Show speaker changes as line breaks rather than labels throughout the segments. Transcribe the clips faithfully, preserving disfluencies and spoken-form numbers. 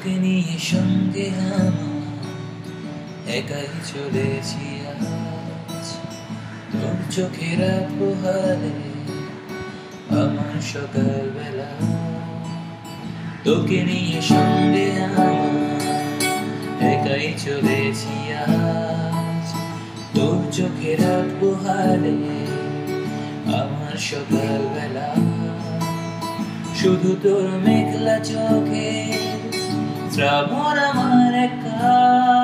তোকে নিয়ে সঙ্গে আমার একাই চলেছি আজ, তোর চোখের পোহালে আমার সকালবেলা। তোকে নিয়ে সঙ্গে আমার একাই চলেছি আজ, তোর চোখের পোহালে আমার সকালবেলা। শুধু তোর মেঘলা চোখে শ্রাবণ আমার একা,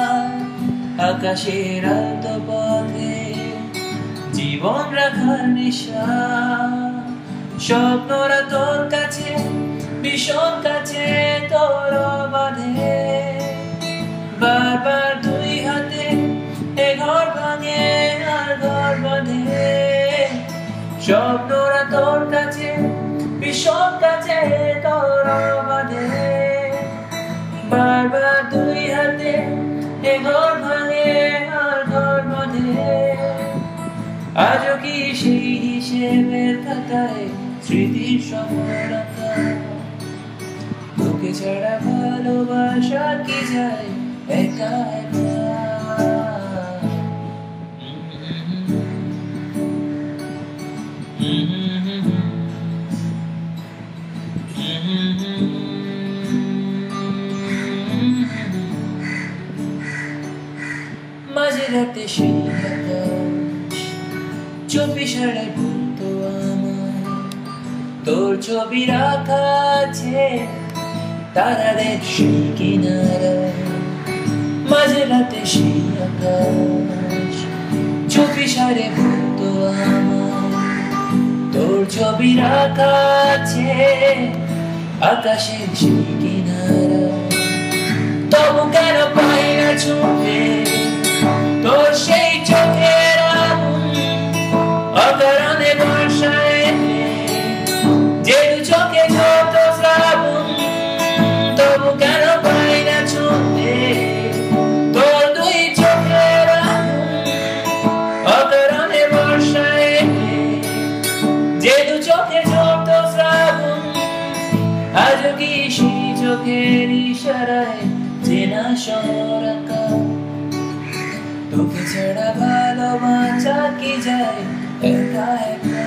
আকাশের আলতো পথে জীবন রাখার নেশা। স্বপ্নরা তোর কাছে ভীষণ কাছে তোর বাঁধে, বারবার দুই হাতে এ ঘর ভাঙে আর ঘর বাঁধে। স্বপ্নরা তোর কাছে ভীষণ কাছে তোর বাঁধে, বারবার দুই হাতে এ ঘর ভাঙে আর ঘর বাঁধে। আজও কি সেই হিসেবের খাতায় স্মৃতির সফলতা? তোকে ছাড়া ভালোবাসা কি যায় একা একা? মাঝে রাতে সেই আকাশ চব্বিশ সালে বলতো আমার তোর ছবি রাখা আছে তারাদের সেই কিনারায়। মাঝে রাতে সেই আকাশ চব্বিশ সালে বলতো আমার তোর ছবি রাখা আছে আকাশের সেই কিনারায়। তবু কেন পাই না চোখে তোর সেই চোখের আগুন, অকারণে বর্ষায় যে দু চোখে ঝরত শ্রাবণ। তবু কেন পাই না চোখে তোর দুই চোখের আগুন, অকারণে বর্ষায় যে দু চোখে ঝরত শ্রাবণ। আজও কি সেই চোখের ইশারায় চেনা শহর আঁকা? তোকে ছাড়া ভালোবাসা কি যায় একা একা?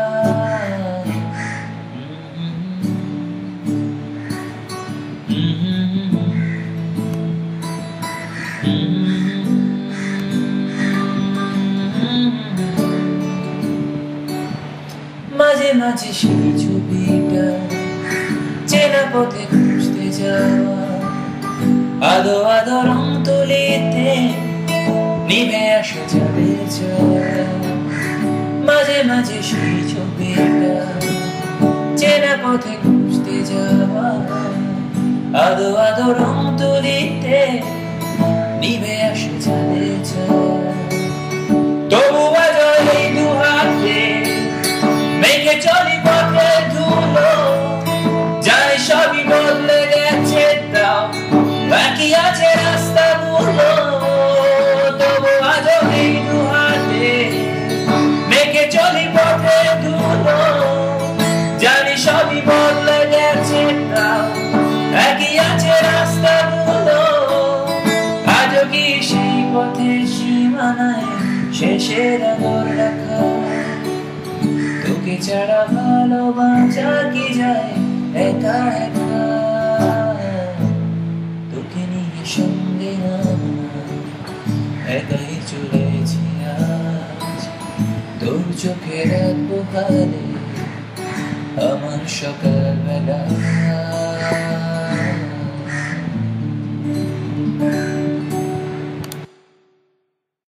মাঝে মাঝে সেই ছবিটা চেনা পথে খুঁজতে যাওয়া, আদো আদো রং তুলিতে নিভে আসে চাঁদের ছায়া। মাঝে মাঝে সেই ছবিটা চেনা পথে খুঁজতে যাওয়া, আদো আদো রং তুলিতে নিভে আসে চাঁদের ছায়া। তবু আজ এই দু হাতে মেঘে চলি পথের ধুলো, জানি সবই বদলে গেছে তাও বাকি আছে রাস্তাগুলো। তবু আজ এই দু হাতে মেঘে চলি পথের ধুলো, জানি সবই বদলে গেছে তাও বাকি আছে রাস্তাগুলো। আজও কি সেই পথের সীমানায় শেষের আদর রাখা? তোকে ছাড়া ভালোবাসা কি যায় একা একা? তোকে নিয়ে সঙ্গে আমার একাই চলেছি আজ, তোর চোখে রাত পোহালে আমার সকালবেলা।